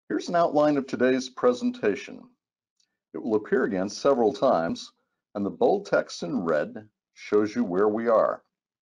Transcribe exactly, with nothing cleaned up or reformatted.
Here's an outline of today's presentation. It will appear again several times, and the bold text in red shows you where we are.